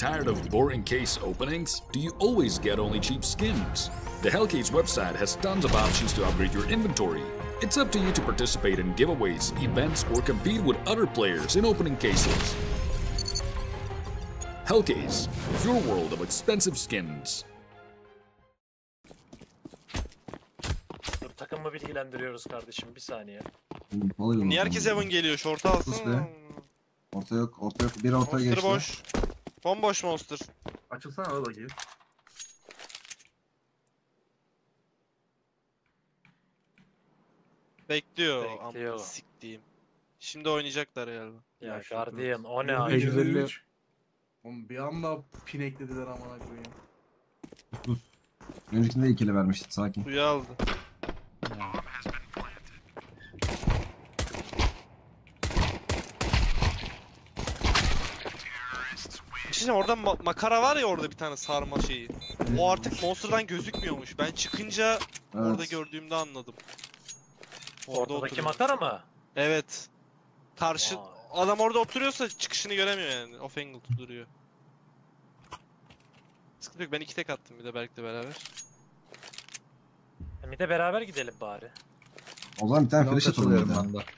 Tired of boring case openings? Do you always get only cheap skins? The Hellcase website has tons of options to upgrade your inventory. It's up to you to participate in giveaways, events, or compete with other players in opening cases. Hellcase, your world of expensive skins. Dur, takımı bilgilendiriyoruz kardeşim, bir saniye. Niye herkes Evan geliyor? Short'a alsın. Orta yok, orta yok. Bir orta Monster geçti. boş. Bomboş Monster. Açılsana al bakayım. Bekliyor. Bekliyor. Amma siktiğim. Şimdi oynayacaklar galiba. Ya Ya şu Guardian, o ne Yüzde acı. yüzde üç. Oğlum bir anda pineklediler amına koyayım. Öncekinde ikili vermişti, sakin. Suyu aldı. Şimdi orada makara var ya, orada bir tane sarma şeyi. O artık Monster'dan gözükmüyormuş. Ben çıkınca orada gördüğümde anladım. Ortadaki oturuyor. makara mı? Evet. Karşı Vay. adam orada oturuyorsa çıkışını göremiyor yani. Off angle duruyor. Sıkıntı yok. Ben 2 tek attım bir de Berk'le beraber. Bir de beraber gidelim bari. O zaman bir tane Long flash atalım açılıyorum dedi. ben de.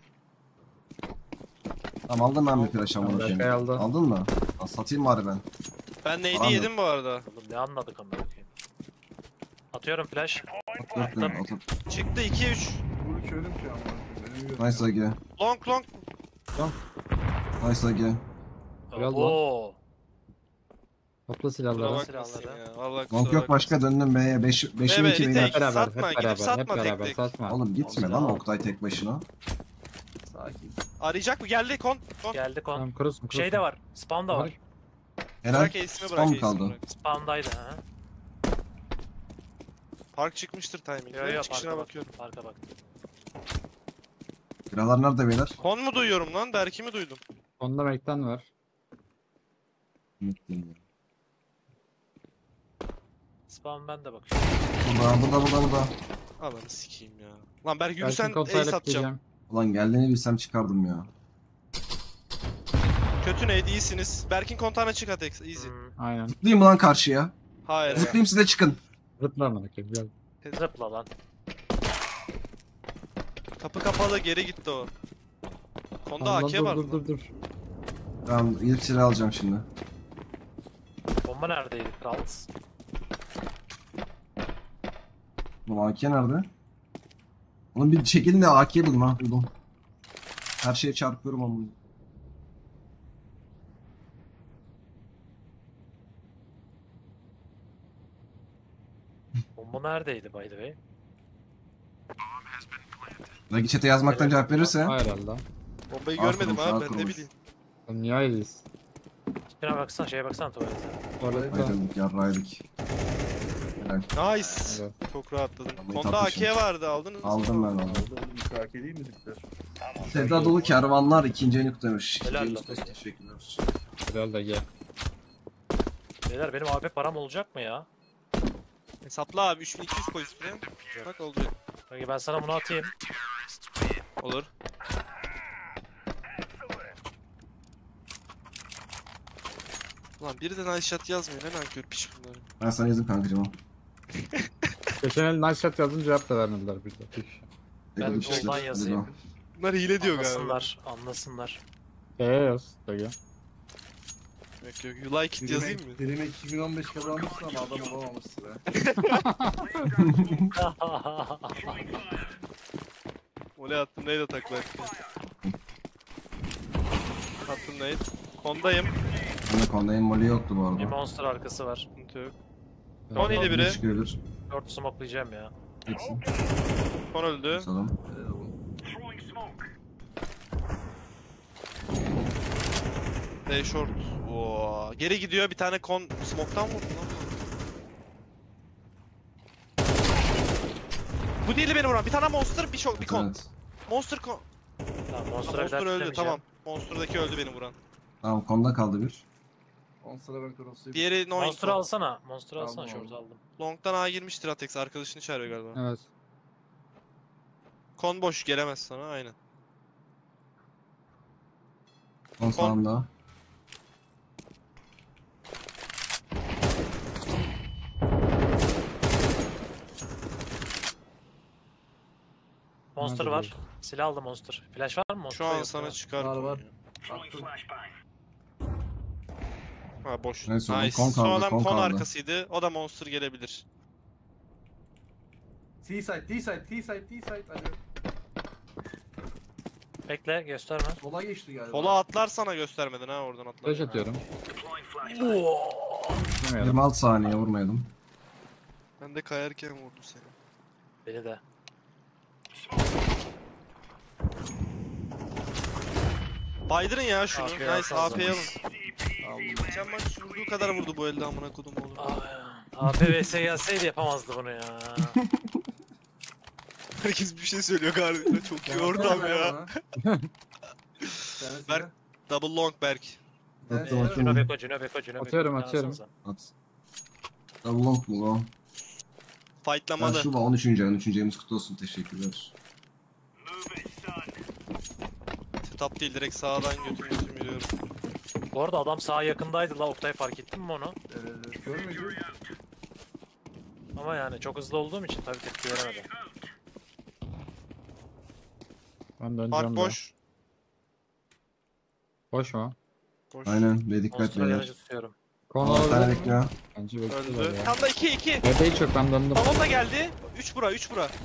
Tamam aldım ben bir flash ama. Berkay aldı. Aldın mı? Aa, satayım bari ben. Ben neydi Tamam. yedim bu arada. Oğlum ne anladık amına koyayım. Atıyorum flash. At, at, at. Çıktı 2-3. Bu körüm ki amına koyayım. Benim Nice Agi. Long long. Nice Agi. Biraz Oo. Topla Kusura silahları. bakmasın silahları. ya. Vallahi Long yok başka, döndüm B'ye. 5'in 2 bir beyler. tek. Hep beraber, Satma, hep gidip beraber, hep satma tek beraber, tek. satma. Oğlum gitme lan Oktay tek başına. Sakin. Arayacak mı? Geldi kon. Geldi kon. Tamam, cross. Şey de var. Spawn da var. Helal. Bırak ace'imi, Spam bırak mı ace'imi, kaldı? bırak. Spawn'daydı ha. Park çıkmıştır timing. Yo yo, Çıkışına parka bak. bakıyorum. Parka bak. Biralar nerede beyler? Kon mu duyuyorum lan? Berk'i mi duydum? Onda Mac'ten var. Spawn ben de bakıyorum. Burada. Ananı sikeyim ya. Lan Berk yürü Belki sen kolsayla ace atacağım. pikleyeceğim. Ulan geldiğini bilsem çıkardım ya. Kötü neydi? İyisiniz. Berk'in kontağına çık Atex. Easy. Aynen. Zıplayayım mı lan karşıya? Hayır ya. Zıplayayım siz de çıkın. Zıpla amına koyayım. Gel. Zıpla lan. Kapı kapalı, geri gitti o. Konda Lan, AK var. dur. Tamam ilk silah alacağım şimdi. Bomba neredeydi Krals? Bu AK nerede? Oğlum bir çekilin de AK bulun ha, buldum. Her şeye çarpıyorum ama. Bomba neredeydi by the way? Belki chat'e yazmaktan cevap verirse. Hayır herhalde. Bombayı Sağ görmedim kurmuş, abi, sağ ben ne kurmuş. bileyim. Oğlum niye ayrıyız? Şuna baksana, şeye baksana tuvalete. Tuvalette. Ayrıldık yarraydık. Helal. Nice. Evet. Çok rahatladım. Vallahi Konda tatmışım. AK vardı, aldınız mı? Aldım ben aldım. Aldı oğlum KK değil mi dipler? Sevda dolu kervanlar ikinci nokta demiş. Helal İkinci lan. nokta, teşekkürler. Herhalde gel. Beyler benim AP param olacak mı ya? Hesapla abi, 3200 koy spreye. Bak olacak. Peki ben sana bunu atayım. Olur. Ulan biri de nice shot yazmıyor, ne nankör piç bunlar. Ben sana yazayım kankacığım. Geçen el nice shot yazdım, cevap da vermediler bir de. Ben Ego düştü. soldan yazayım. Ego. Bunlar hile diyor galiba. Anlasınlar, anlasınlar. Yaz. Da gel. Yok yok, you like it yazayım mı? Dilime 2015 kazanmışsın ama adam olamamışsın ha. Voley attım, nade ataklar. Attım nade. Kondayım. Ben de kondayım, molly yoktu bu Bir arada. monster arkası var. Sıkıntı yok. Kon yedi biri. Çıkabilir. 4 smokelayacağım ya. Gitsin. Kon öldü. Basalım. Day short. Oo. Geri gidiyor, bir tane kon smoke'tan vurdu lan. Bu değil beni vuran. Bir tane monster, bir kon. Evet. Monster kon. Tamam, Ha, monster'a bir monster daha öldü, kitlemeyeceğim. tamam. Monster'daki öldü beni vuran. Tamam konda kaldı bir. 10 sıra ben cross'uyum. Diğeri no Monster'ı info. alsana. Monster'ı alsana, Aldım, short aldım. aldım. Long'dan A girmiştir Atex, arkadaşını çağırıyor galiba. Evet. Kon boş, gelemez sana, aynen. Kon sağında. Monster Nerede var. Silah aldı Monster. Flash var mı Monster? Şu an Yok, sana tamam. çıkarttım. Var. ya. Attım. Ha boş. Neyse, oğlum, Nice. kon kaldı, Son adam kon kon kaldı. arkasıydı. O da monster gelebilir. T-side. Hadi. Bekle gösterme. Sola geçti galiba. Sola atlar sana göstermedin ha oradan atlar. Flash atıyorum. Oo. Bilmiyorum. 26 saniye vurmayalım. Ben de kayarken vurdum seni. Beni de. Baydırın ya şunu. AP Nice alsana. AP'yi alın. Geçen maç vurduğu kadar vurdu bu elde amına kodum oğlum. AP vs gelseydi yapamazdı bunu ya. Herkes bir şey söylüyor galiba. Çok iyi ortam ya. Berk. Double long Berk. Attım Evet. Cino attım. Beko, Cino Beko, Cino Beko. Atıyorum, Ne atıyorum. alsanıza. At. Double long mu o? Ben Fightlamalı. şu 13. ayımız kutlu olsun. Teşekkürler. Tap değil direkt sağdan götüm yürüyorum. Bu arada adam sağa yakındaydı la Oktay, fark ettin mi onu? Görmüyor. Ama yani çok hızlı olduğum için tabii tepki veremedim. Ben döneceğim Park de. boş. Boş mu? Boş. Aynen. Ve dikkat Monster'a beyler. yarıcı tutuyorum. Kon Bir tane alabilir mi? bekliyor. Bence bekliyorlar Öldü. ya. Tam da 2. Bebe hiç yok, ben döndüm. Tamam da geldi. 3 bura 3 bura.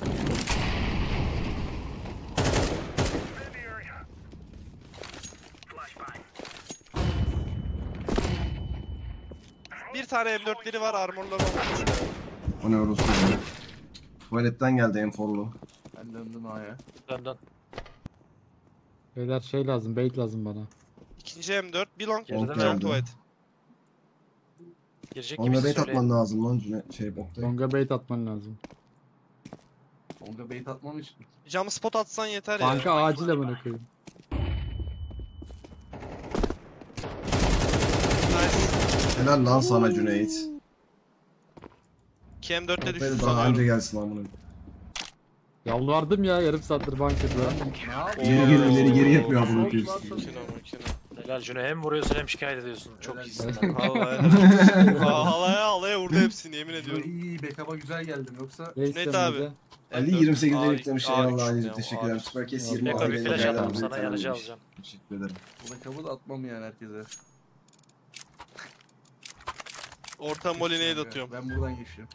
Bir tane M4'leri var, armorları olmamış. O ne orası ya? Tuvaletten geldi enforlu. Ben döndüm A'ya. Dön. Beyler şey lazım, bait lazım bana. İkinci M4, bir long, Geride bir mi? long tuvalet. Girecek Onunla gibisi bait söyleyin. atman lazım lan şey bokta. Longa bait atman lazım. Onga bait atmam için. Camı spot atsan yeter ya. Banka acil amına koyayım. Nice. Helal lan sana Cüneyt. 2 M4'te düştü Daha önce sanıyorum. gelsin lan bunun. Yalvardım ya yarım saattir bankada. Ne yapayım? Geri yapıyor bunu. Çok Pierce. varsa- Makine. Helal Cino, hem vuruyorsun hem şikayet ediyorsun. Çok Helal. iyisin lan. Halaya vurdu hepsini yemin ediyorum. İyi backup'a güzel geldim yoksa. Cüneyt abi. Ali 28'de A- yüklemiş. A3 Eyvallah ya, Ali'cim teşekkürler. A3. Süpercase Yok, 20 Beko bir ayda flash geldi. atalım Bir sana, tane yanıcı demiş. alacağım. Teşekkür ederim. Bu backup'ı da atmam yani herkese. Orta molineye de atıyorum. Ben buradan geçiyorum.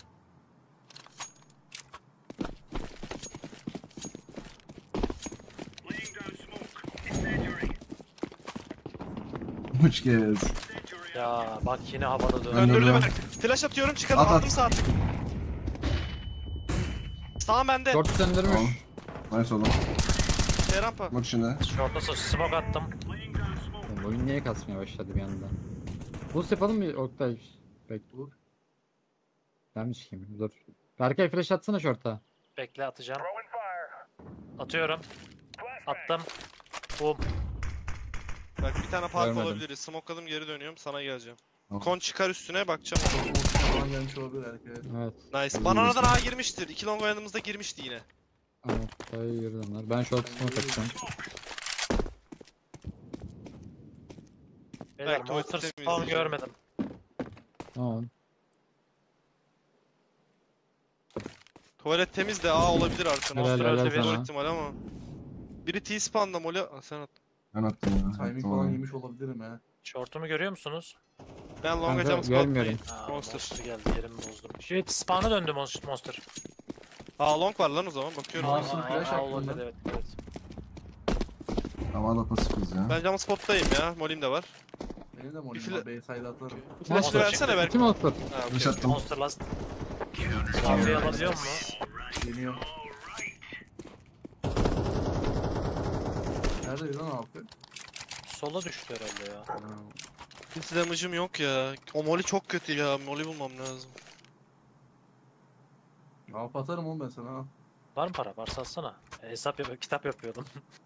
Hoş geldiniz. Ya bak yine havada dön. Ben de Öndürdüm ben. ben. Flash atıyorum çıkalım. At, at. Attım saat. Sağ bende. Short söndürmüş. Tamam. Nice oğlum. Rampa. Bak şimdi. Short'a smoke attım. Oğlum, oyun niye kasmaya başladı bir anda? Boost yapalım mı Oktay? Dur. Gelmiş kim? Dur. Berkay flash atsana short'a. Bekle, atacağım. Atıyorum. Attım. Boom. Bak bir tane park Görmedim. olabiliriz. Smokeladım geri dönüyorum. Sana geleceğim. Tamam. Kon çıkar üstüne bakacağım. Falan gelmiş olabilir herkese. Evet. Nice. Bananadan A girmiştir. 2 long yanımızda girmişti yine. Oktay yürü onlar. Ben short smoke atacağım. Beyler Belki monster tuvalete spawn temizleyeceğim. görmedim. Tamam. Tuvalet temiz de A olabilir arkana. Helal Monster helal öldü bir. Zor sana. ihtimal ama. Biri T-spawn'da mole... Aa, sen at. Ben attım ya. Timing Tamam. falan yemiş olabilirim ha. Short'umu görüyor musunuz? Ben long Kanka, açacağım görmüyorum. spot'tayım. Aa, Monster. monster geldi, yerimi bozdum. Şey spawn'a döndü monster. Aa long var lan o zaman bakıyorum. Aa, Monster flash attım olabilir, ben. evet, evet. Havada pasifiz ya. Ben cam spot'tayım ya. Molim de var. Benim de Bir molim fila- var. B-side atarım. Flash'ı Monster versene çıktı. belki. Kim olsun? Ha, okey. Flash attım. Monster last. Abi alabiliyor mu? Geliyor. Nerede lan abi? Sola düştü herhalde ya. Hiç damage'ım yok ya. O moli çok kötü ya. Moli bulmam lazım. Abi atarım oğlum ben sana ha. Var mı para? Varsa atsana. Kitap yapıyordum.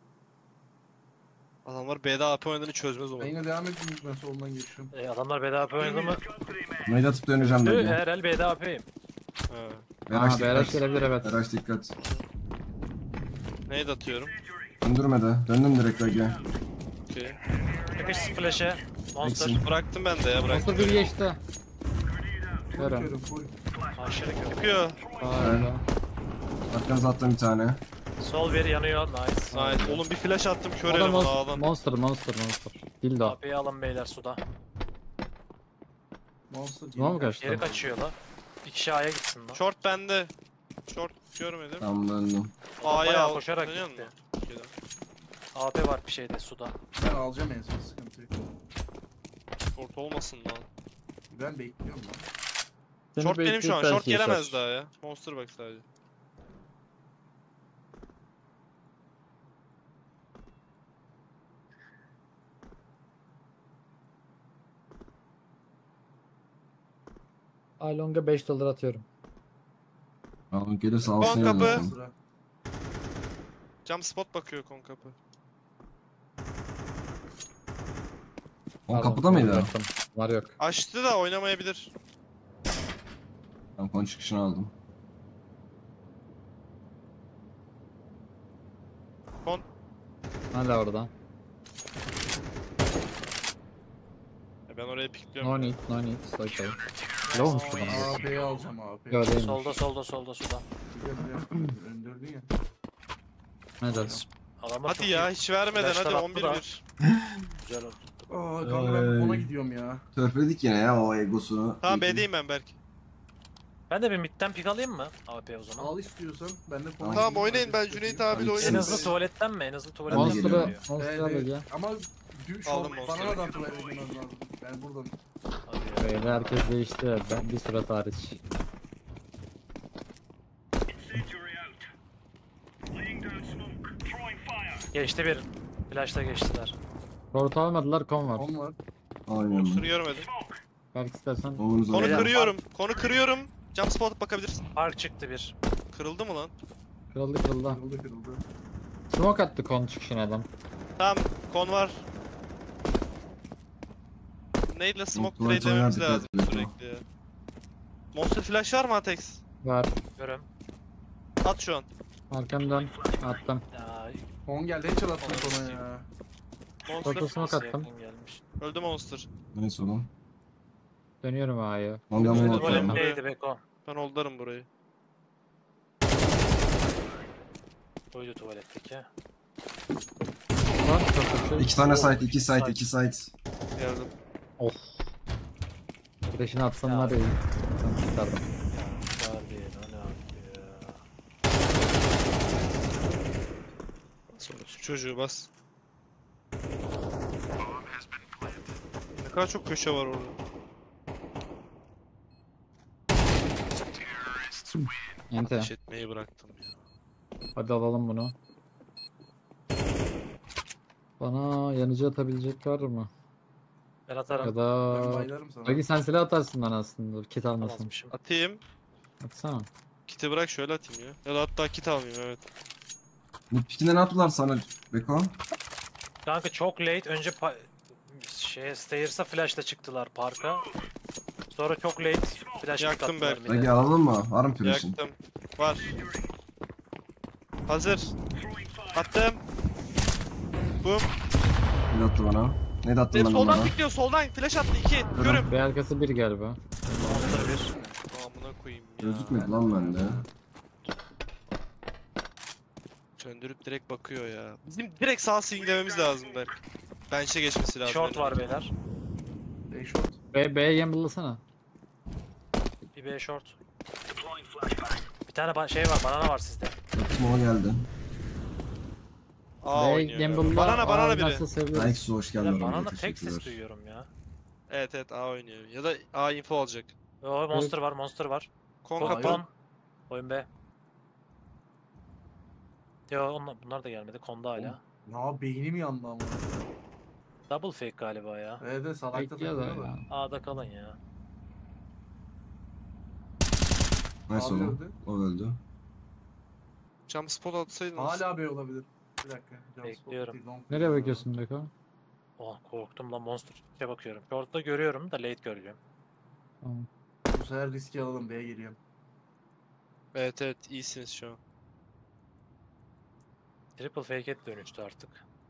Adamlar B'de AP oynadığını çözmez o. Ben yine devam edeyim ben solundan geçiyorum. Adamlar BDAP oynadı mı? Mail atıp döneceğim ben. de. Herhal BDAP'yim. Ha. Beraş Aa Beraş dikkat. gelebilir evet. Beraş dikkat. Neydi atıyorum? Döndürme de. Döndüm direkt Ege. Okey. Yakış flash'e. Monster. Eksin. Bıraktım ben de ya bıraktım. Monster bir geçti. Full Nere? körüm full. Aşırı kötü. Çıkıyor. Aa öyle. Arkanıza attım bir tane. Sol bir yanıyor. Nice. Aynen. Oğlum bir flash attım kör O da eleman ağlan. monster. Dildo. AP'yi alın beyler suda. Monster Tamam mı geliyor. kaçtı? Geri kaçıyor la. Bir kişi A'ya gitsin lan. Short bende. Short görmedim. Tamam döndüm. A'ya bayağı al. koşarak Dönüyor gitti. musun? Okey. AP var bir şeyde suda. Ben alacağım en son, sıkıntı yok. Short olmasın lan. Ben bekliyorum lan. Seni Short benim şu an. bekleyip Short belki gelemez yaşar. daha ya. Monster bak sadece. Along'a 5 dolar atıyorum. Tamam gelirse Kon alsın kapı. zaten. Sıra. Cam spot bakıyor kon kapı. O kapıda mıydı? Bıraktım. Var yok. Açtı da oynamayabilir. Ben kon çıkışını aldım. Hala orada. Ben oraya pikliyorum. No need. Okay. Low'muş bu bana. AP'yi alacağım AP. Yo değilmiş. Solda suda. Biliyorum. Öndürdün ya. Ne dersin? Adamlar Hadi çok ya iyi. hiç vermeden Flash'tan hadi attı da. 11-1. Güzel oldu. Aa kanka ben ona gidiyorum ya. Törpüledik yine ya o egosunu. Tamam B'deyim ben Berk. Ben de bir midden pik alayım mı AP o zaman? Al istiyorsan ben de Tamam, Tamam oynayın ben Cüneyt abiyle Hadi En oynarım. hızlı tuvaletten mi? En hızlı tuvaletten mi? geliyorum. Monster'ı Monster'a da gel. Ama şu Aldım bana Monster'ı. da tuvalet girmem lazım. Ben buradan. Hadi ya. Böyle herkes değişti. Ben bir surat hariç. Geçti bir. Flash'ta geçtiler. Short almadılar, kon var. 10 var. Monster Aynen. görmedim. Belki istersen. Oğlunuz Konu Beyler, kırıyorum. Konu kırıyorum. Cam spot bakabilirsin. Park çıktı bir. Kırıldı mı lan? Kırıldı. Kırıldı. Smoke attı kon çıkışına adam. Tamam kon var. Neyle smoke Tuvalet trade'lememiz oynardık lazım ya. sürekli ya. Monster flash var mı Atex? Var. Görüm. At şu an. Arkamdan attım. Ya, 10 geldi. Hiç attın konu ya. Monster Foto smoke nasıl attım. yakın gelmiş. öldü Monster. Neyse oğlum. Dönüyorum A'ya. Manga Tuvalet mı tuvalet atıyorum? mi? Tuvaletteydi Beko. Ben holdarım burayı. Buydu tuvaletteki. Var çok şey. 2 tane site, 2 site, 2 site. Geldim. Of. Flash'ını atsanlar iyi. Ben çıkardım. Var diye ne yaptı ya. Sonra şu çocuğu bas. Ne kadar çok köşe var orada. Ente. Ateş etmeyi bıraktım ya. Hadi alalım bunu. Bana yanıcı atabilecek var mı? Ben Ya atarım. Ben da... baylarım sana. Belki sen silah atarsın bana aslında. Kit almasın. Atamazmışım. Atayım. Atsana. Kiti bırak şöyle atayım ya. Ya da hatta kit almayayım evet. Bu pikinde ne yaptılar sana Beko? Kanka çok late. Önce Stairs'a flash'la çıktılar parka. Sonra çok late flash Yaktım pick attılar belki. mid'e. Peki alalım mı? Var mı flash'ın? Yaktım. Var. Hazır. Attım. Boom. Ne attı bana? Ne de attın Hep bana soldan bana? pikliyor soldan. Flash attı 2. Görüm. Bir arkası bir galiba. Monster bir. Amına koyayım ya. Gözükmedi lan bende. Söndürüp direkt bakıyor ya. Bizim direkt sağ swinglememiz lazım Berk. Bench'e geçmesi lazım. Short benim. var beyler. Short. B'ye gamble'lasana. Bir B short. Bir tane şey var, banana var sizde. Smoke geldi. A B'ye oynuyor. gamble'la. Banana biri. oynarsa seviyoruz. Nike hoş geldin. Ben oraya, banana tek ses teşekkürler. duyuyorum ya. Evet A oynuyor. Ya da A info alacak. Yo monster var, monster var. Kon Kon- kapan. Kon. Oyun B. Yo bunlar da gelmedi. Konda hala. Ya beynim yandı ama. Double fake galiba ya. Evet de salakta Bekliyor da takılıyor da. ya. A'da kalın ya. Nice Abi oğlum. öldü. O öldü. Cam spot atsaydınız. Hala B olabilir. Bir dakika. Can Bekliyorum. spot değil, long. Nereye bakıyorsun Beko? Oh korktum lan monster. Bakıyorum. Short'ta görüyorum da late göreceğim. Tamam. Bu sefer riski alalım. B'ye geliyorum. Evet evet iyisiniz şu an. Triple fake et dönüştü artık.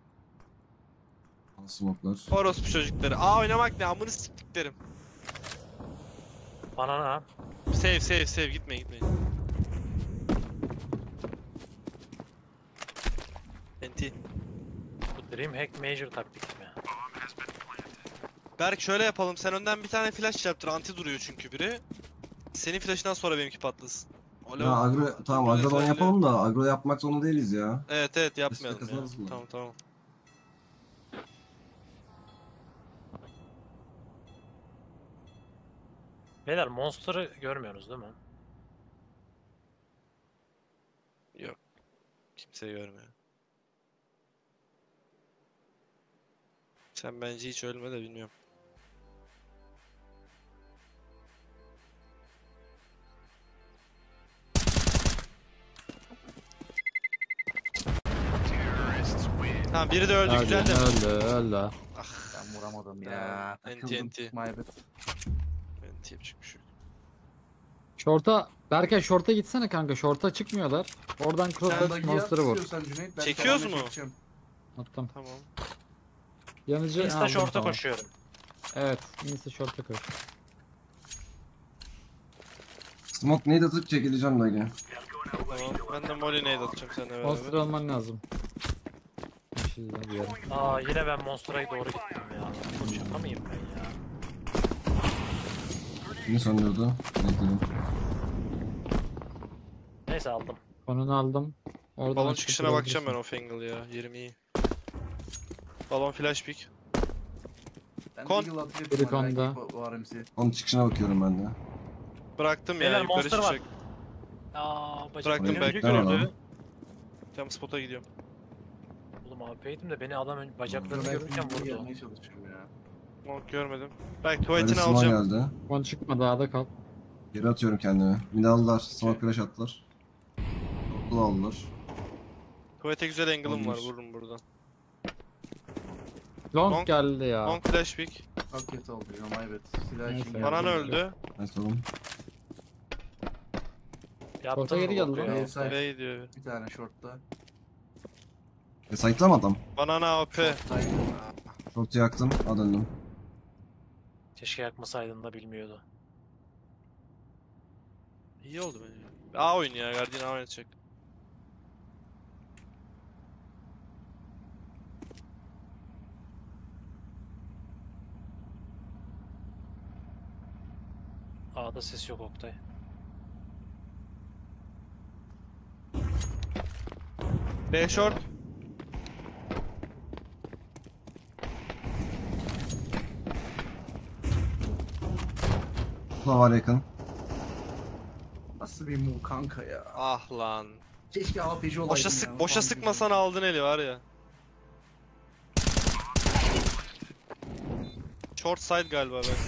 Al smoke'lar. Orospu çocukları. A oynamak ne amını siktiklerim. Banana. Save gitmeyin. Dreamhack Major taktik mi? Berk şöyle yapalım. Sen önden bir tane flash yaptır. Anti duruyor çünkü biri. Senin flash'ından sonra benimki patlasın. O Ya agro, tamam agrodan yapalım da agro yapmak zorunda değiliz ya. Evet evet yapmayalım ya. kazanırız mı? Tamam tamam. Beyler Monster'ı görmüyorsunuz değil mi? Yok. Kimse görmüyor. Sen bence hiç ölme de bilmiyorum. Tamam biri de öldü Hadi, güzel de. öldü. Ben vuramadım Ya, ya. NT, Takıldım. NT. My bad. Evet yapacak bir şey yok. Şorta, Berkay şorta gitsene kanka. Şorta çıkmıyorlar. Oradan Sen cross bug'i monster'ı vur. istiyorsan Cüneyt. Ben Çekiyoruz tamamen mu? çekeceğim. Attım. Tamam. Yanıcı Insta aldım, short'a tamam. koşuyorum. Evet. Insta short'a koş. Smoke nade atıp çekileceğim Dagi. Tamam. Ben de Molly nade atacağım seninle Monster beraber. alman lazım. Yeşilden bir yere. Aa yine ben Monster'a doğru gittim ya. Bu şaka mıyım ben ya? Yine söndürdü. Bekledim. Neyse aldım. Konunu aldım. Oradan Balon açıp çıkışına bakacağım ben vurabilirsin. off angle ya. Yerim iyi. Balon flash pick. Ben Kon- Deagle atlayıp Biri belki konda. bu RMC. Onun çıkışına bakıyorum ben de. Bıraktım Beyler, ya yukarı monster var. çıkacak. Aa Bıraktım bacak back. öldü. Tamam. Tam spot'a gidiyorum. Oğlum AP'ydim de beni adam bacaklarını Ben görürken Deagle'ı vurdu. gelmeye çalışıyorum ya. Monk görmedim. Belki Hadi tuvaletini smoke alacağım. geldi. Kon çıkma dağda kal. Geri atıyorum kendimi. Mid aldılar. Smoke flash attılar. Okul aldılar. Tuvalete güzel angle'ım var Olmuş. vururum buradan. Long Long- geldi ya. Monk flash pick. Çok kötü oldu ya, my bad. Silah Neyse için ya. geldim Banan ya. öldü. Nice oğlum. Yaptın Orta mı geri geldi boku lan. ya? Evet, side. B gidiyor. Bir tane shortta. Site'la mı adam? Banana AP. Side. Short'u yaktım. A döndüm. Keşke yakmasaydın da bilmiyordu. İyi oldu bence. A oyun ya. Guardian A oynatacak. A'da ses yok Oktay. B short. Bu da var yakın. Nasıl bir move kanka ya. Ah lan. Keşke APC olaydım ya. Boşa sıkmasan aldın eli var ya. Short side galiba ben.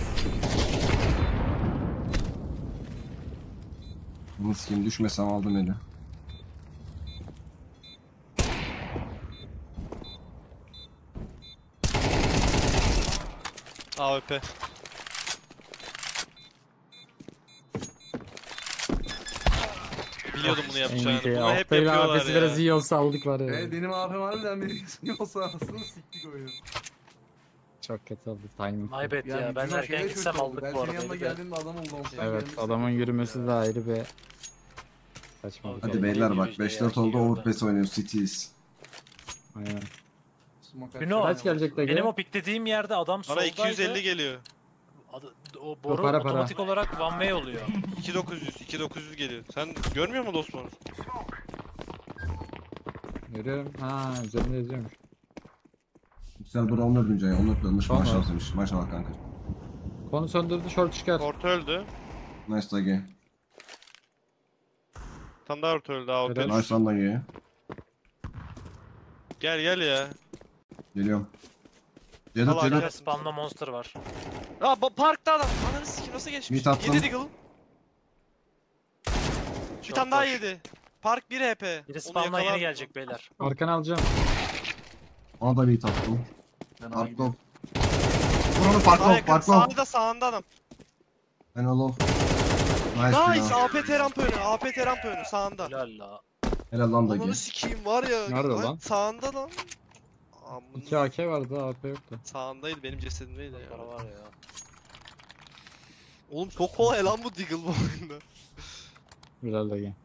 Bunu sikeyim düşmesem aldım eli. AWP. Biliyordum bunu yapacağını. Bunu hep yapıyorlar Biz ya. biraz iyi olsa aldık var ya. Benim AP'm harbiden benim ismim olsa aslında siktik oyunu. Çok kötü oldu timing. My bad ya. Yani Ben Cino erken şöyle gitsem kötü oldu. aldık Ben bu senin arada. yanına Bir de- geldiğimde adam oldu. Long'dan Evet gelmişti. adamın yürümesi de ayrı bir saçmalık. Hadi Okey, beyler iyi bak gibi 5-4 ya, oldu iyi orada. overpass oynuyoruz Cities. Aynen. Smoke Günü o. Kaç gelecek de Benim o piklediğim yerde adam Bana soldaydı. 250 geliyor. O boru para. otomatik olarak one way oluyor. 2900 geliyor. Sen görmüyor musun Osman? Görüyorum. Ha üzerinde yazıyormuş. Yüksel Bura 14. ay 14 ölmüş Tamam. maşallah demiş. Maşallah kanka. Konu söndürdü short çıkar. Orta öldü. Nice Dagi. Tam daha orta öldü AWP. Evet. Nice lan Dagi. Gel gel ya. Geliyorum. Allah Cedat Allah. Cedat. Spamla monster var. Aa parkta adam. Ananı sikim nasıl geçmiş? Mid attım. 7 Deagle. Bir Çok tane daha boş. yedi. Park 1 HP. Biri spamla yeni gelecek beyler. Arkanı alacağım. Ona da bir attım. Ben Farklı ol. gidiyorum. Vur onu farklı ol farklı ol. Sağında adam. Ben ol. Nice Nice. ya. AP ramp önü. AP ramp önü sağında. Helal la. Helal lan Dagi. Ananı sikeyim var ya. Nerede lan? Sağında lan. Amına. 2 AK vardı AP yoktu. Sağındaydı benim cesedimdeydi ya. Para var ya. Oğlum çok kolay lan bu Deagle bu oyunda. Güzel de gel.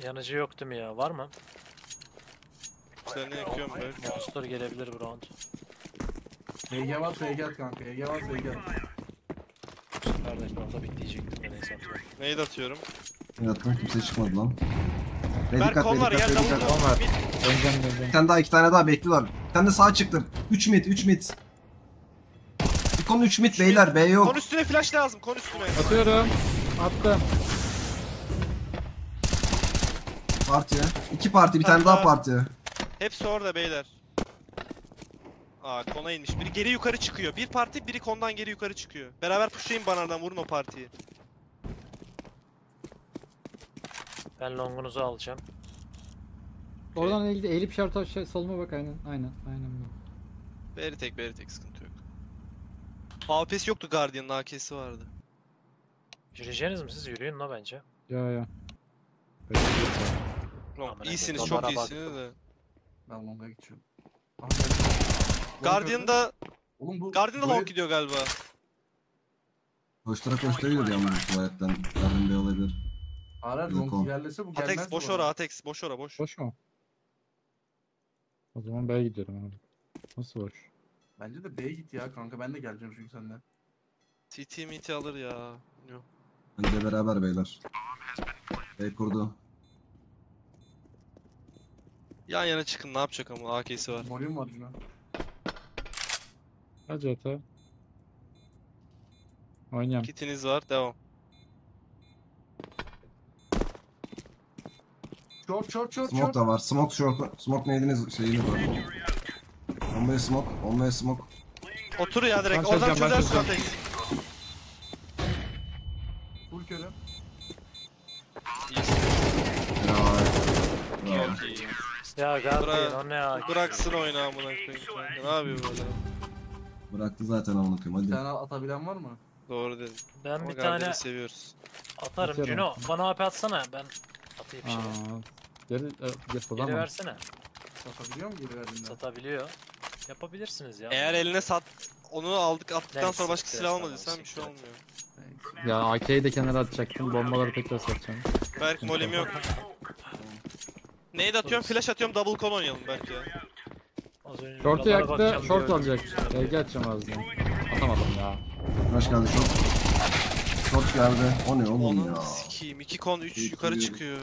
Yanıcı yok değil mi ya? Var mı? İşlerini yakıyorum ben. Monster gelebilir bu round. EG varsa EG at kanka. EG varsa EG at. Kardeş orada bitleyecektim de neyse atıyorum. Neyi de atıyorum. Yattım kimse çıkmadı lan. Bey Berk dikkat, kon bey var dikkat, gel bey dikkat. davul var. mid. Döneceğim. Bir tane daha, 2 tane daha bekliyorlar. Bir tane de sağa çıktım. 3 mid, 3 mid. Bir konu 3 mid beyler, B yok. Kon üstüne flash lazım, kon üstüne. Atıyorum. Attım. Parti. 2 parti, bir tane daha parti. Hepsi orada beyler. Aa kona inmiş. Biri geri yukarı çıkıyor. Bir parti biri kondan geri yukarı çıkıyor. Beraber pushlayın banardan, vurun o partiyi. Ben longunuzu alacağım. Oradan eğilip şart aşağı soluma bak aynen. Aynen bu. Beri tek sıkıntı yok. AWP'si yoktu, Guardian'ın AK'si vardı. Yürüyeceğiniz mi siz? Yürüyün la bence. Ya. Böyle bir şey yok. Long, Aman iyisiniz, Allah'ım, çok bana iyisiniz de. Ben long'a geçiyorum. Guardian'da Oğlum bu Guardian'da böyle- long gidiyor galiba. Koştura gidiyor ya bu tuvaletten. Yardım Bey olabilir. Arar Yok long o. ilerlese bu gelmez. Atex boş bu ora, arada. Atex boş ora, boş. Boş mu? O zaman B'ye gidiyorum abi. Nasıl boş? Bence de B'ye git ya kanka, ben de geleceğim çünkü senden. TT MT alır ya. Yok. Bence beraber beyler. Bey kurdu. Yan yana çıkın, ne yapacak ama AK'si var. Molim var Cuna. Hadi ata. Oynayalım. Kitiniz var, devam. Short. Smoke da var. Smoke short. Smoke neydiniz şeyiniz var. Olmaya smoke. Otur ya direkt, Ben oradan çözeceğim, ben çözersin çözeceğim. Atex. Full körü. İyisin. Ya. Çok iyi. Ya Guardian Bırak- o ne ya? Bıraksın oyunu amına koyayım kanka. Ne yapıyor böyle? Bıraktı zaten amına koyayım Bir hadi. tane atabilen var mı? Doğru dedim. Ben Ama bir Guardian'ı tane seviyoruz. atarım Atıyorum. Cino. Bana AP atsana ben atayım şey. Geri yapalım. Geri versene. Satabiliyor mu geri verdiğinde? Satabiliyor. Yapabilirsiniz ya. Eğer eline sat, onu attıktan Neyse, sonra başka siktir silah et, almadıysan tamam, bir şey siktir et. olmuyor. Ya AK'yi de kenara atacaktım. Bombaları tekrar satacağım. Berk molim yok. Neydi atıyorum? Flash atıyorum, double con oynayalım belki ya. Az önce Short'u buralara yaktı. bakacağım Short diye alacak. öldüm. LG atacağım ağzına. Atamadım ya. Hoş geldi short. Short geldi. O ne oğlum Onu ya. sikeyim. 2 con 3 İyi, yukarı iyi. çıkıyor.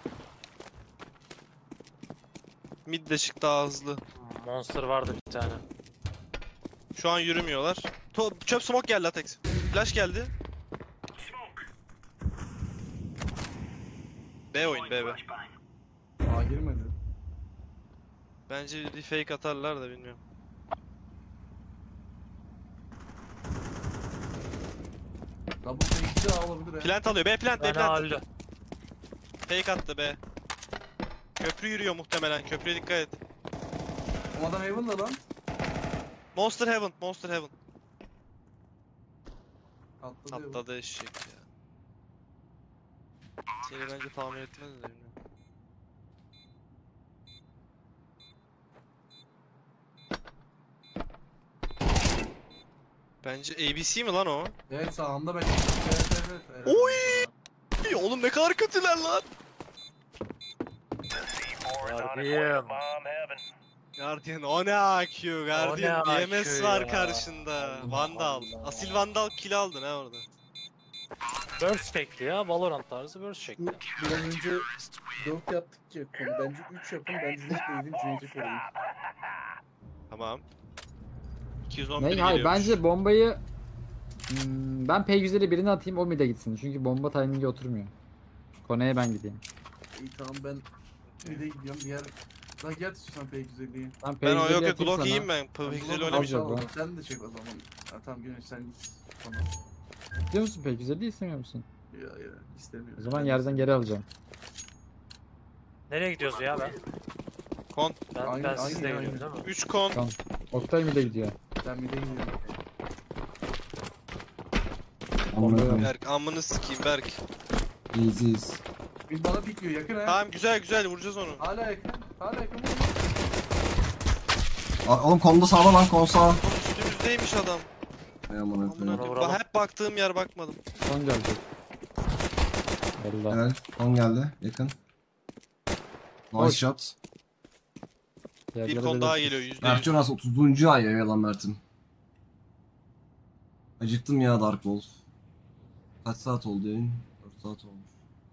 Mid de çıktı daha hızlı. Monster vardı bir tane. Şu an yürümüyorlar. Çöp smoke geldi Atex. Flash geldi. B oyun B. Aa girmedi. Bence bir fake atarlar da bilmiyorum. Double fake'i de alabilir ha. Plant alıyor. B plant, B Ben plant. öldü. Fake attı B. Köprü yürüyor muhtemelen. Köprüye dikkat et. O adam Heaven'da lan. Monster Heaven, Monster Heaven. Atladı Heaven. Atladı eşek ya. Seni bence tahmin etmez de bilmiyorum. Bence ABC mi lan o? Evet sağında ben. Evet. Oy! İyi, oğlum ne kadar kötüler lan. Guardian. Guardian o ne AQ? Guardian O ne BMS AQ var ya? karşında. Allah Vandal. Allah. Asil Vandal kill aldın ha orada. Burst çekti ya. Valorant tarzı burst çekti. Bir an önce 4 yaptık ya konu. Bence 3 yapın. Ben Cüneyt'le gideyim Cüneyt'i koruyayım. Tamam. 211 Ne? Hayır geliyormuş. bence bombayı ben P150 birini atayım o mid'e gitsin. Çünkü bomba timing'e oturmuyor. Kone'ye ben gideyim. İyi tamam ben Bir de gidiyorum diğer. Lan gel istiyorsan P250'yi. Ben Ben o P150 yok yok atayım Glock sana. yiyeyim ben. Tamam, Pixel Glock oynamış. alacağım. al, ben. Sen de çek o zaman. Ha, tamam Güneş sen git. Tamam. İstiyor musun P150 istemiyor musun? Ya istemiyorum. O zaman yerden geri alacağım. Nereye gidiyoruz ya ben? Kon. Ben, Aynı- ben sizle aynı- gidiyorum değil mi? 3 kon. Tamam. Oktay mid'e gidiyor. Ben bir de gidiyorum. Amına koyayım. Berk amını sikeyim Berk. İyiyiz. Bir bana pikliyor yakın ha. Tamam güzel güzel vuracağız onu. Hala yakın. Hala yakın. Oğlum konda sağda lan kon sağ. Üstümüzdeymiş adam. Ey amına Amına koyayım. koyayım. vuralım. Hep baktığım yer bakmadım. Son gelecek. Allah. Helal. Kon geldi. Yakın. Nice shot. Bir Diğerleri kon daha belirsiz. geliyor %100. Berkcan az 30. ay ya lan Mert'im. Acıktım ya Dark Wolf. Kaç saat oldu yayın? 4 saat olmuş.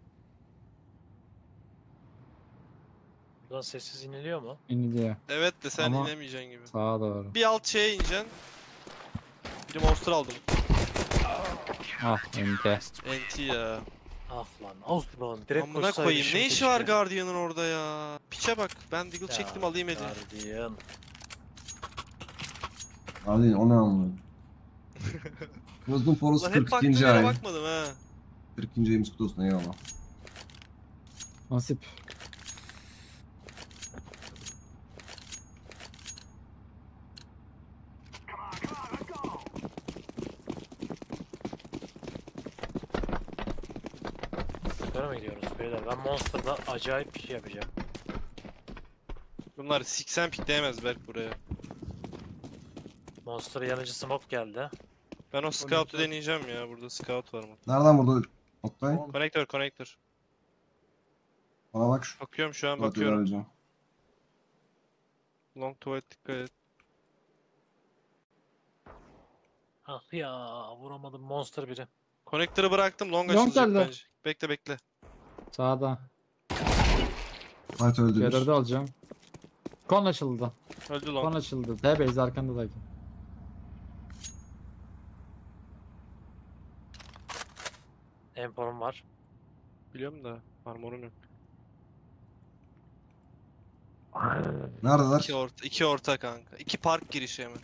Buradan sessiz iniliyor mu? İniliyor. Evet de sen Ama- inemeyeceksin gibi. Sağa doğru. Bir alt şeye ineceksin. Bir monster aldım. Ah ente. NT ya. Ah lan of lan. Direkt Amına koşsaydı koyayım. şimdi Ne işi var keşke. Guardian'ın orada ya? Piçe bak. Ben Deagle Ya, çektim alayım Ed'i. Guardian. Hadi o ne anlıyor? Gözüm Forest Ulan hep 42. baktığım yere ay. bakmadım ha. 42. ayımız kutlu olsun eyvallah. Nasip. Böyle mi gidiyoruz beyler? Ben Monster'da acayip bir şey yapacağım. Bunlar 80 pikleyemez Berk buraya. Monster yanıcı smoke geldi. Ben o scout'u deneyeceğim ya. Burada scout var mı? Nereden burada Oktay? Tamam. Connector. Bana bak şu. Bakıyorum şu an Bakıyorum. bakıyorum. Vereceğim. Long tuvalet dikkat et. Ah ya vuramadım Monster biri. Connector'ı bıraktım. Long Long açılacak geldi. bence. Bekle. Sağda. Fight öldü bir. C4'ü alacağım. Kon açıldı. Öldü Kon long. açıldı. T-base arkanda da. Emporum var. Biliyorum da armorum yok. Neredeler? İki orta kanka. İki park girişi hemen.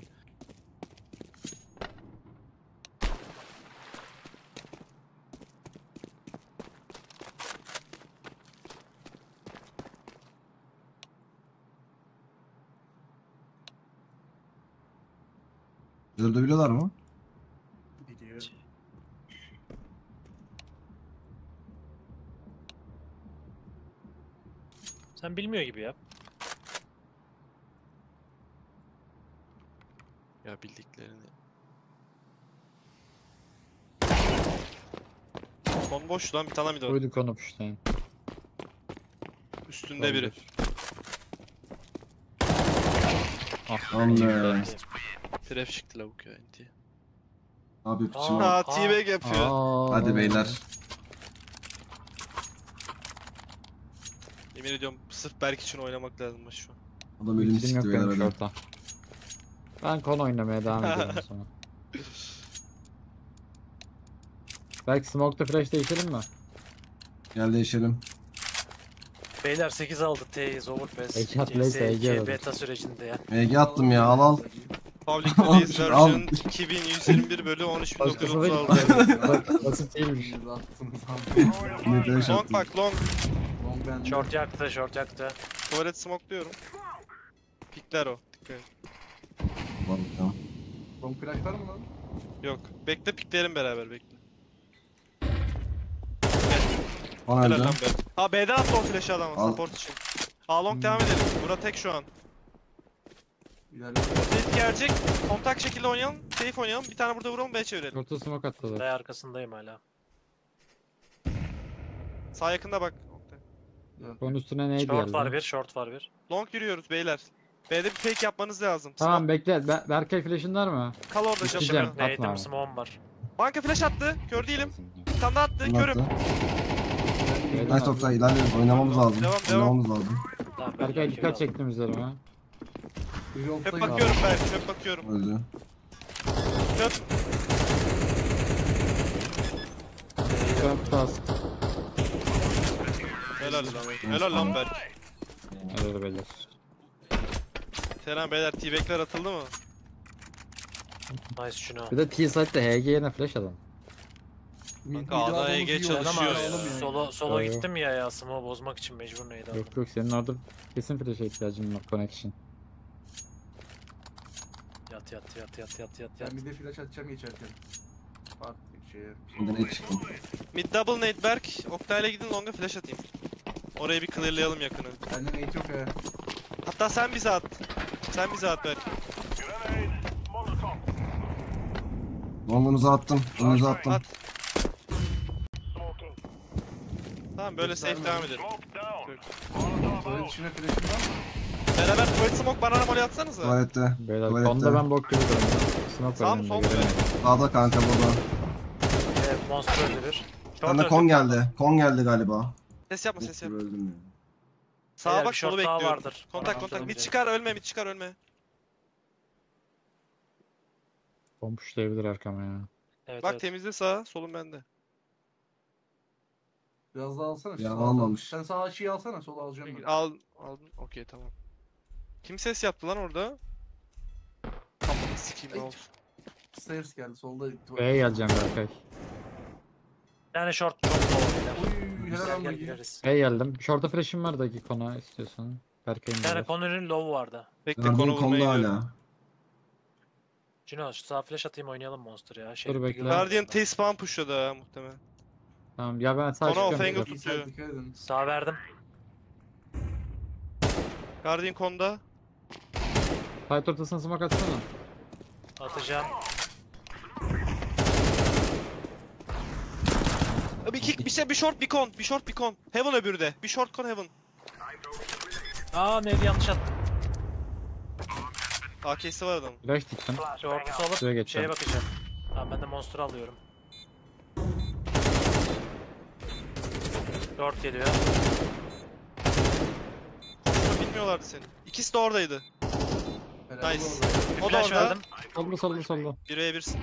Öldürebiliyorlar mı? Biliyor. Sen bilmiyor gibi yap. Ya bildiklerini. Kon boş lan bir tane mi de var. Koyduk onu puştayım. Üstünde biri. Ah Lan be. ente. Trap çıktı lavuk ya inti. Ne yapıyor piçim? Aa. Aa T-Bag yapıyor. Hadi beyler. Yemin ediyorum sırf Berk için oynamak lazım maç şu an. Adam elimi Ultim yok sikti benim beyler hadi. şorta. Ben kon oynamaya devam ediyorum sonra. Belki smoke'da flash değişelim mi? Gel değişelim. Beyler 8 aldı T'yiz overpass. Ege atlaysa Ege alır. beta sürecinde ya. MG attım ya al. Public Al, Release al. version 2121 bölü Başkası da 13936. Bak basit değilmiş. Biz attınız Ne demiş Long attım. bak long. Long bende. Short yaktı. Tuvalet smoke diyorum. Pikler o. Dikkat et. Lan, tamam. Long flash var mı lan? Yok. Bekle pikleyelim beraber bekle. Bana Helal öldü. lan be. Ha B'den attı o flash'ı adamı Al. support için. A long devam edelim. Bura tek şu an. İleride. Safe gelecek. Kontak şekilde oynayalım. Safe oynayalım. Bir tane burada vuralım B çevirelim. Şorta smoke attılar. Day arkasındayım hala. Sağ yakında bak. Kon üstüne neydi Short var geldi? bir, short var bir. Long yürüyoruz beyler. B'de bir fake yapmanız lazım. Tamam bekle. Berkay flash'ın var mı? Kal orada Gideceğim. canım. Atma Nade'im abi. smoke'um var. Banka flash attı. Kör değilim. Bir tane daha attı. Bunu Körüm. attı. Beyler, Nice Oktay ilerliyoruz. Oynamamız lazım. Devam. Oynamamız lazım. Tamam, ben Berkay belki dikkat bir çektim üzerime. Biri Hep oldayım. bakıyorum belki. Hep bakıyorum. Öldü. Kör. Çok tas. Helal lan. Helal lan Berk. Helal beyler. Teren beyler T-Back'ler atıldı mı? aldım. Nice şunu. Bir de T-site'de HG yerine flash adam. Kanka adaya geç Ben ama çalışıyor ya. solo Yo, yo. gittim ya smoke bozmak için mecbur neydi aldım. Yok senin orada kesin flash'a ihtiyacın var connection. Yat. Ben bir de flash atacağım geçerken. Farklı bir şey. Şimdi ne çıktım? Mid double nade Berk. Oktay'la gidin long'a flash atayım. Orayı bir clearlayalım yakını. Bende nate yok ha. Hatta sen bize at. Sen bize at Berk. Longunuzu attım. Longunuzu attım. At. Tamam böyle safe devam edelim. Böyle içine flash'im var mı? Beraber tuvalet smoke banana molly atsanıza. Tuvalette. Beyler Tuvalette. konuda ben bok gibi duruyorum. Smoke Sağ var mı, önümde, sol mu? göremiyorum. Sağda kanka burada. Monster öldü bir. Bende Short kon öldü. geldi. Kon geldi galiba. Ses yapma ses yapma. Öldüm ya. Sağa Beyler, bak bir solu short daha bekliyorum. vardır. Kontak Bana kontak. atalım Mid direkt. çıkar ölme mid çıkar ölme. Bomb pushlayabilir arkama ya. Evet, Bak evet. temizle sağa solun bende. Biraz daha alsana. Ya, sağdan. almamış. Sen sağ açıyı alsana, sola alacağım ben. Aldın. Okey tamam. Kim ses yaptı lan orada? Kafanı sikeyim ne oldu? Stairs geldi solda. B'ye geleceğim Berkay. Bir tane short çok low beyler. Oy helal Gel lan gel bu. gideriz. B'ye geldim. Short'a flash'im var da kona istiyorsan. Berkay'ın Bir tane da. konunun low vardı. Bekle Guardian konu vurmayı konda diyorum. hala. Cino şu sağ flash atayım oynayalım Monster ya. Dur, bekle. Guardian T-spawn pushladı ha muhtemelen. Tamam ya ben sağ Ona çıkıyorum. offensive direkt. İyi tutuyor. sen dikkat edin. Sağ verdim. Guardian konda. Fight ortasına smoke atsana. Atacağım. Bir short bir con. Bir short bir con. Heaven öbürü de. Bir short con heaven. Aa neydi yanlış attım. AK'si var adamın. Flash diktim. Short'u Şuraya salıp şeye geçeceğim. bakacağım. Tamam ben de Monster alıyorum. Short geliyor. Konuşma bilmiyorlardı seni. İkisi de oradaydı. Helal Nice. olsun. Bir O da flash orada. verdim. Solda. 1v1'sin.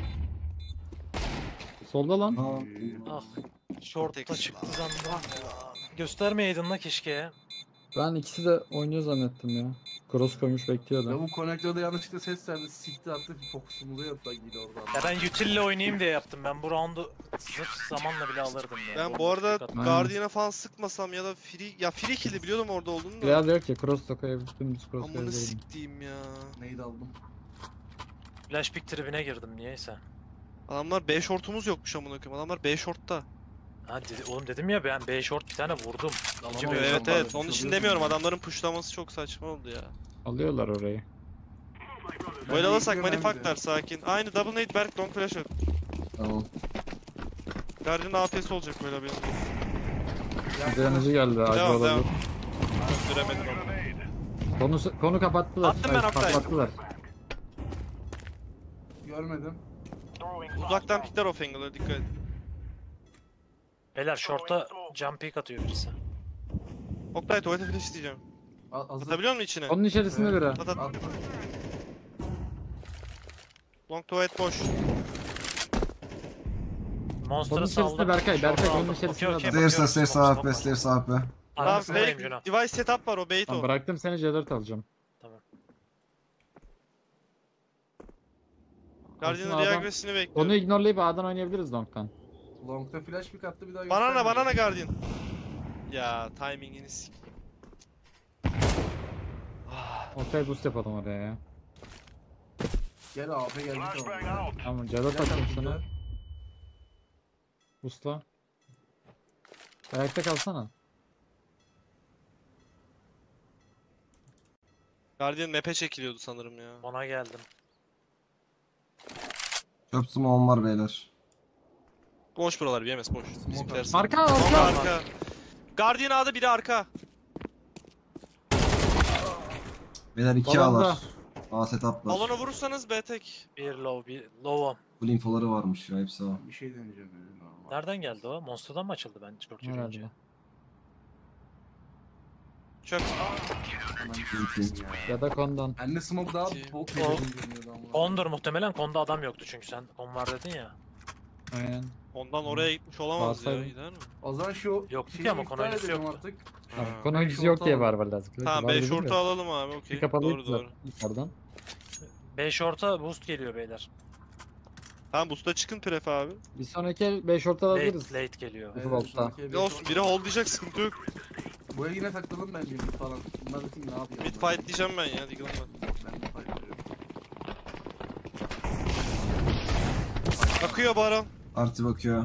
Solda lan. Aa, Ah. Short'ta Tek çıktı zannedim. Göstermeyeydin la keşke. Ben ikisi de oynuyor zannettim ya. Cross koymuş Ya bekliyordu. bu konektörde yanlışlıkla ses verdi. Sikti attı. Fokusumuzu yaptı giydi oradan. Ya ben Util'le oynayayım diye yaptım. Ben bu round'u sırf zamanla bile alırdım ya. Ben bu Bomboş arada tek attım. Guardian'a falan sıkmasam ya da free kill'i biliyordum orada olduğunu da. Ya diyor ki cross da koyabildim. Cross Amına koyabilirim. siktiğim ya. Neydi aldım? Flash pick tribine girdim niyeyse. Adamlar B shortumuz yokmuş amına koyayım. Adamlar B shortta. Ha oğlum dedim ya ben B short bir tane vurdum. İkinci Tamam, B Evet short evet vardı. onun için demiyorum. Adamların pushlaması çok saçma oldu ya. Alıyorlar orayı. Böyle alırsak bekliyorum manifaklar sakin. Aynı double nade Berk long flash at. tamam. Guardian APS olacak böyle haberiniz olsun. Direneci geldi. Acı Devam, olabilir. Göremedim onu. Konu kapattılar. Attım ben Oktay. Kapattılar. Görmedim. Uzaktan pikler off angle'a dikkat et. Beyler short'ta jump pick atıyor birisi. Oktay tuvalete flash isteyeceğim. Hazır. Atabiliyor musun içine? Onun içerisinde Evet. biri. At at. Attı. Long tuvalet boş. Monster'ı Onun içerisinde saldım. Berkay, Short'u Berkay, onun aldım. içerisinde Okey, okey, adam. bakıyorum, Stairs smoke, AWP, smoke. stairs AWP. Tamam Arkasındayım fake Juno. device setup var o bait Tamam, o. bıraktım seni C4 alacağım. Guardian'ın Aslında adam- reagresini Onu bekliyorum. ignorlayıp A'dan oynayabiliriz long'tan. Long'da flash pick attı bir daha Banana göstermedi. banana Guardian. Ya timingini sik. Ortaya boost yapalım oraya ya. Gel AP geldi tamam. Tamam C4 atayım sana. Boostla. Ayakta kalsana. Guardian map'e çekiliyordu sanırım ya. Ona geldim. Çöp smoke'um var beyler. Boş buralar BMS boş. Bizimkiler sağ. Arka Long arka. arka. Guardian A'da biri arka. Beyler 2 Balonda. A'lar. A setup'lar. Balona vurursanız B tek. Bir low, bir low. Full infoları varmış ya hepsi A. Bir şey deneyeceğim. Dedim, normal. Nereden geldi o? Monster'dan mı açıldı ben short yürüyünce? Herhalde. Çöp. Hemen Mümkün. Ya da kondan. Bende smoke daha bok O- görünüyordu ama. Kondur muhtemelen. Konda adam yoktu çünkü sen kon var dedin ya. Aynen. Ondan oraya gitmiş olamaz ya. Varsaydım. Gider mi? O zaman şu Yoktu ki şeyi ama iptal konuyucusu edelim yoktu. artık. Ha. Konu oyuncusu yok diye var lazım. Tamam Var 5 dedim short'u ya. alalım abi okey. Bir kapalıydı Doğru doğru. zaten yukarıdan. B short'a boost geliyor beyler. Tamam boost'a çıkın pref abi. Bir sonraki 5 orta alabiliriz. Late geliyor. Evet. Volta. sonraki Ne olsun biri hold diyecek sıkıntı yok. Buraya yine takılalım bence mid falan. Bunlar da kim ne yapıyor? Mid fight diyeceğim ben ya Deagle'ım var. Ben de fight diyorum. Akıyor Baran. Artı bakıyor.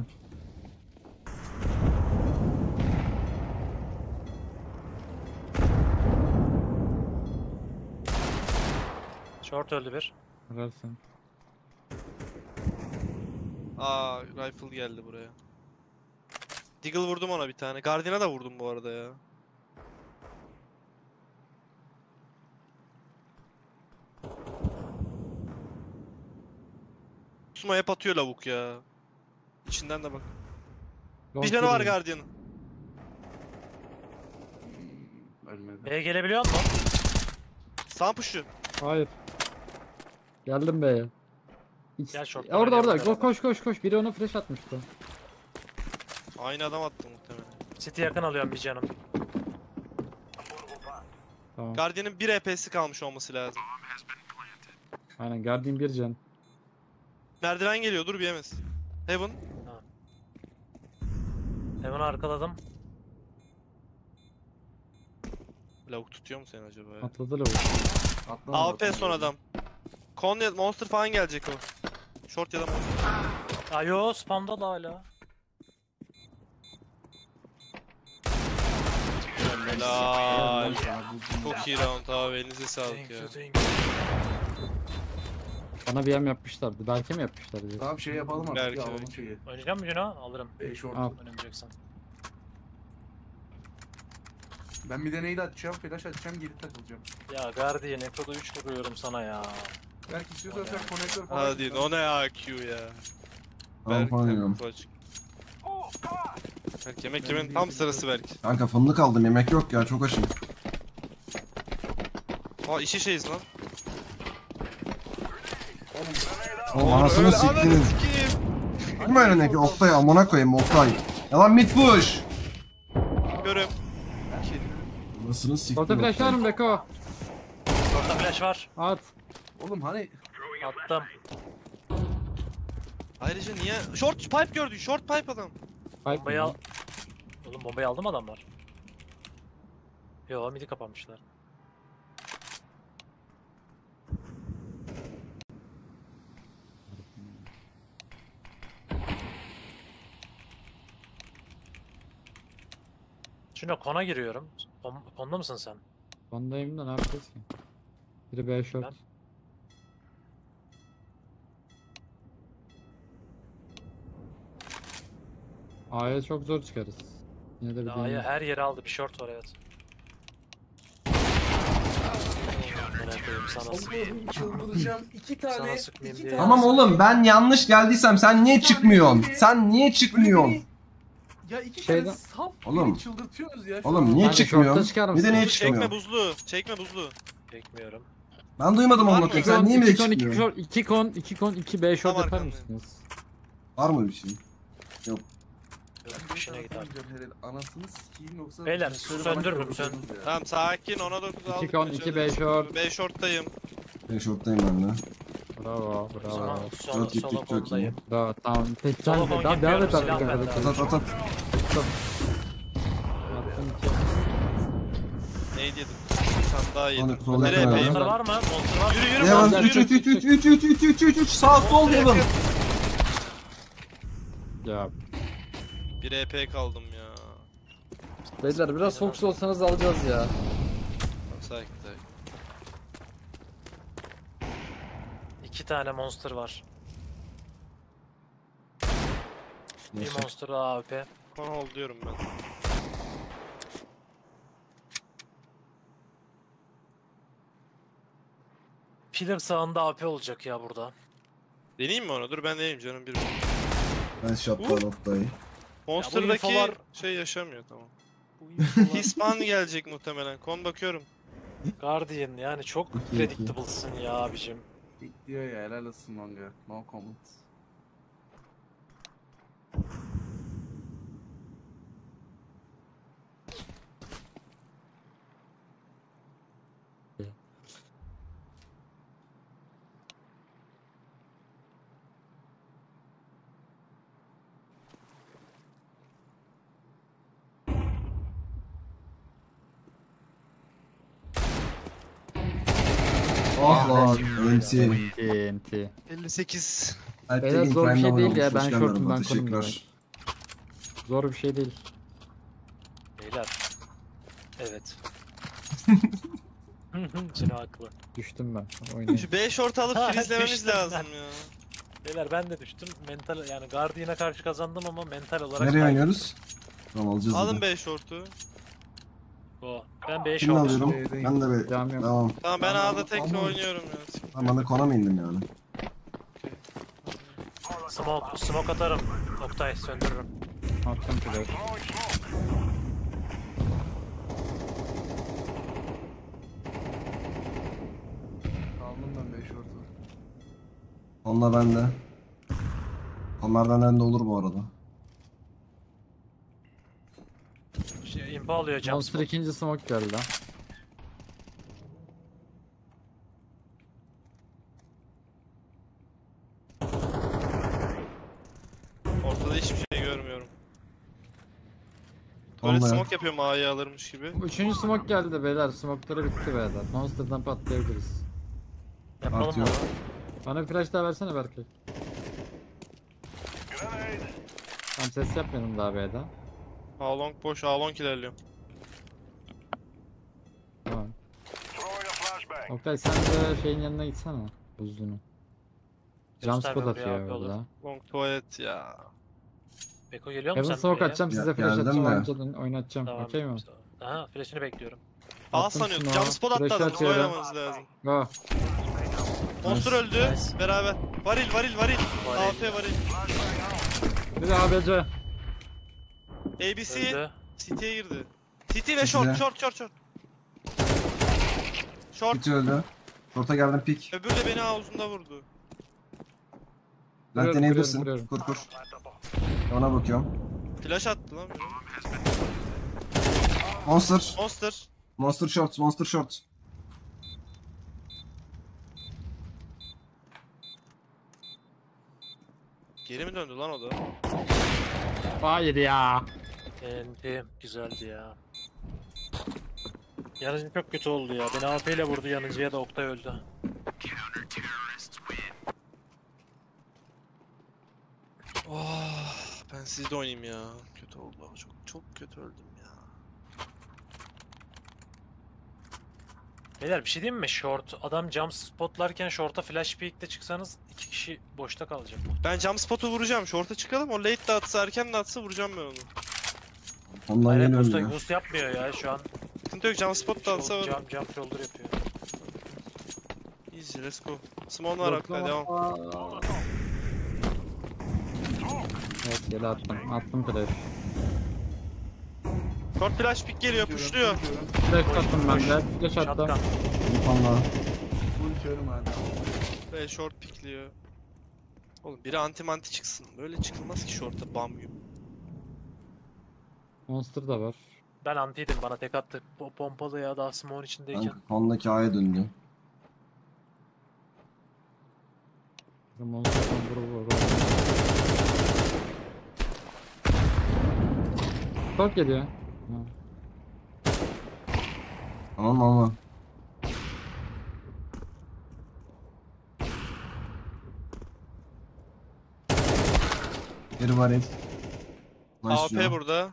Short öldü bir. Helalsin. Aa rifle geldi buraya. Deagle vurdum ona bir tane. Guardian'a da vurdum bu arada ya. Suma hep atıyor lavuk ya. İçinden de bak. Bir canı var Guardian'ın. Ölmedi. B'ye gelebiliyor musun? Sağ puşu. Hayır. Geldim be. Gel short. Orada orada. Koş. Biri ona flash atmıştı. Aynı adam attı muhtemelen. City yakın alıyorum bir canım. Tamam. Guardian'ın 1 EP'si kalmış olması lazım. Aynen Guardian bir can. Merdiven geliyor, dur bir yemez. Heaven. Hemen arkaladım. Lavuk tutuyor mu seni acaba ya? Atladı lavuk. Atlama AWP bakalım. son adam. Con ya Monster falan gelecek o. Short ya da Monster. Ayo spamda da hala. Helal. Çok iyi round abi, elinize sağlık ya. Bana bir yem yapmışlardı. Belki mi yapmışlardı? Tamam şey yapalım artık Belki, ya alalım belki. şeyi. Oynayacak mısın Cino? Alırım. Short. Al. Oynamayacaksan. Ben bir deneyi de atacağım, flash atacağım, geri takılacağım. Ya Guardian Eko'da 3 vuruyorum sana ya. Belki istiyorsan sen konektör falan. Hadi o ne ya Q ya. Tamam Berk oynuyorum. kapı açık. Berk yemek yemenin tam sırası belki. Kanka fındık aldım, yemek yok ya, çok açım. Aa işi şeyiz lan. Oğlum anasını siktirin. Kim önündeki Oktay, amına koyayım Oktay. Yalan mid push. Görüm. Anasını Orta siktirin. flash var mı Beko? Orta flash var. At. Oğlum hani Attım. Ayrıca niye? Short pipe gördün, short pipe adam. Bombayı al. Oğlum bombayı aldı mı adamlar? Yo midi kapanmışlar. Şimdi kona giriyorum. Konda mısın sen? Ondayım da ne yapacağız ki? Biri B short. Ben- A'ya çok zor çıkarız. Yine de bir Daha deneyim. her yeri aldı. Bir short var evet. Merak koyayım sana sıkayım. Allah'ım çıldıracağım. İki tane. Sana sıkmayayım iki diye. tane. Tamam oğlum, ben yanlış geldiysem sen niye çıkmıyorsun? Sen niye çıkmıyorsun? ya iki Şeyden- tane saf Oğlum. beni çıldırtıyorsunuz ya. şu Oğlum an. niye Kanka, çıkmıyorsun? short'ta çıkar Bir de niye mısın? Çekme çıkmıyor? buzlu, çekme buzlu. Bekmiyorum. Ben duymadım Var onu mı? koyayım. Sen niye bir de 2 çıkmıyorsun? 2 B short Tam yapar arkandayım. mısınız? Var mı bir şey? Yok, işine gider. Anasını sikeyim yoksa... Beyler, Söyle söndürürüm, bana söndür. kırılıyorsunuz ya. Tamam sakin, ona 9 aldık. 2 kon 2 B short. 5 short'tayım. Ben shorttayım ben de. Bravo O zaman bravo. solo, Dört gittik, solo çok iyi. kondayım. Bravo tamam. Tek Solo sen kon daha devam et yapıyorum, artık silah arkadaşlar. bende. At at at. Attım iki. Neydi yedim? Bir tane daha yedim. Hadi, sola Nereye yakın epeyim? Monster var mı? Monster var mı? Yürü yürü Heaven Monster 3 yürü. 3 3 3 3 3 3 3 3 sağ sol Heaven. Ya Bir EP kaldım ya. beyler biraz fokus olsanız alacağız ya. Tamam, sakin sakin. 2 tane monster var. Bir monster daha AWP. Kon hold diyorum ben. Pillar sağında AP olacak ya burada. Deneyeyim mi onu? Dur ben deneyeyim canım bir. Ben shot'tan Oktay. Monster'daki infolar- şey yaşamıyor tamam. Bu infolar- Hispan gelecek muhtemelen. Kon bakıyorum. Guardian yani çok İki, iki. predictable'sın ya abicim. Bekliyor ya helal olsun Longa. No comment. Ah lan NT. TNT. 58. Beyler zor bir şey değil ya, ben shortum, ben konum Teşekkürler. Zor bir şey değil. Beyler. Evet. Cino haklı. Düştüm ben. Oynayayım. Şu B short alıp Ha, filizlememiz düştüm lazım ben. ya. Beyler ben de düştüm. Mental yani Guardian'a karşı kazandım ama mental olarak Nereye kaybettim. oynuyoruz? Tamam alacağız. Alın dedi. B short'u. Go. Ben 5 Şimdi oldum. alıyorum. B'deyim. Ben de be. Cam yok. Tamam. Tamam ben Tamam, A'da tekle tamam. oynuyorum ya. Tamam ben de kona mı indim yani? Smoke atarım. Oktay söndürürüm. Attım flash. Aldım ben 5 orta. Onunla ben de. Onlar benden de olur bu arada. Impa alıyor jump Monster spot. ikinci smoke geldi lan. Ortada hiçbir şey görmüyorum. Böyle Onunla ya. smoke yapıyorum A'yı alırmış gibi. Üçüncü smoke geldi beyler. Smoke'ları bitti beyler. Monster'dan patlayabiliriz. Yapalım Atıyor. onu. Bana bir flash daha versene Berkay. Tam ses yapmıyorum daha B'den. A long boş, A long ilerliyorum. Tamam. Oktay sen de şeyin yanına gitsene. Buzluğunu. Jump Gösterme spot buraya atıyor abi, olur. orada. Long tuvalet ya. Beko geliyor mu Heaven sen smoke buraya? atacağım size flash Geldim atacağım de. oynatacağım. Tamam. Okey mi? Aha flash'ını bekliyorum. A Attım sanıyordum. şunu. Jump spot attı Flash'ı adam. Hızlı atıyorum. oynamanız lazım. Go. Monster öldü. Nice. Beraber. Varil. Varil. AF varil. Bir de ABC. ABC Öldü. City'ye girdi. City ve short. Short. Bitti öldü. Short'a geldim pik. Öbürü de beni havuzunda vurdu. Ben Kuruyorum, deneyebilirsin. kuruyorum. Kur kur. Ona bakıyorum. Flash attı lan biri. Monster. Monster. Monster short. Monster short. Geri mi döndü lan o da? Hayır ya. Enti. Güzeldi ya. Yanıcı çok kötü oldu ya. Beni AP ile vurdu yanıcıya da Oktay öldü. Oh, ben sizde oynayayım ya. Kötü oldu. Çok kötü öldüm ya. Beyler bir şey diyeyim mi? Short. Adam jump spotlarken short'a flash peek'te çıksanız 2 kişi boşta kalacak. Ben jump spot'u vuracağım. Short'a çıkalım. O late de atsa erken de atsa vuracağım ben onu. Ondan Hayır yeni boost, öldü. boost yapmıyor ya şu an. Sıkıntı yok. Jump spot da atsa vurur. Jump shoulder yapıyor. Easy let's go. Small var Oktay devam. Evet geri attım. Attım flash. Short flash pick geliyor. Pushluyor. Flash attım ben de. Flash attım. Shotgun. Onunla. Full körüm hala. Ve short pickliyor. Oğlum biri anti çıksın. Böyle çıkılmaz ki short'a bam gibi. Monster da var. Ben antiydim bana tek attı. Pompalı ya daha smoke'un içindeyken. Kanka kondaki A'ya döndü. Monster'dan vur. Çok geliyor. Ha. Tamam ama. Biri var el. AP burada.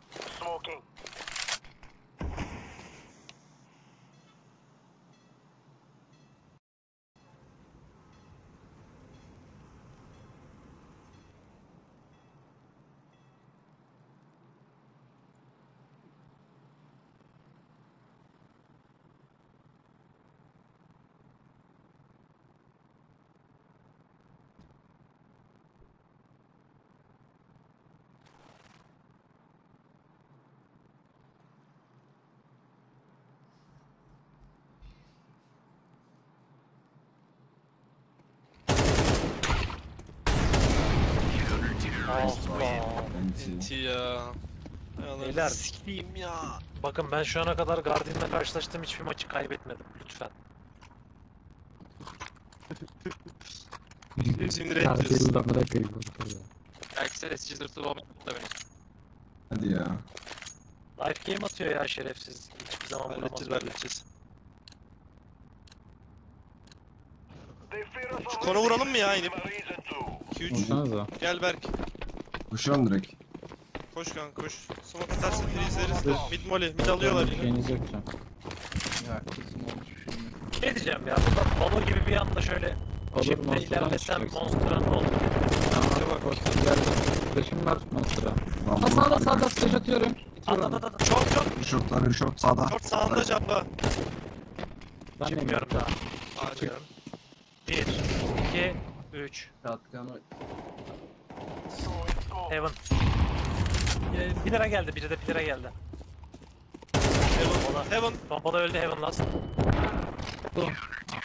Enti ya. Hay Allah, Beyler. sikeyim ya. Bakın ben şu ana kadar Guardian'la karşılaştığım hiçbir maçı kaybetmedim. Lütfen. Şimdi red Kartıyı diyorsun. da bırakayım. Hadi ya. Life game atıyor ya şerefsiz. Hiçbir zaman Halledeceğiz vuramaz. halledeceğiz. Şu konu vuralım mı ya inip? 2-3. Vursanıza. Gel Berk. Koşuyorum direkt. Koş kanka koş. Smoke atarsın freeze'leriz de. Mid molly. Mid alıyorlar yine. Şeyiniz yok şu an. Ya kızım olmuş bir şeyim yok. Ne diyeceğim ya? Burada balo gibi bir anda şöyle Olur, çiftle Monster'dan ilerlesem çıkacaksın. Monster'a ne olur? Bak bak. Flash'ım var Monster'a. Tamam. Sağda flash atıyorum. Atıyorum. Short. Bir short var, bir short sağda. Short sağında Cabba. Ben de Çıkmıyorum eminim. daha. Açıyorum. 1, 2, 3. Shotgun o- Heaven. 1 lira geldi, biri de 1 lira geldi. Heaven. Bomba da öldü Heaven last.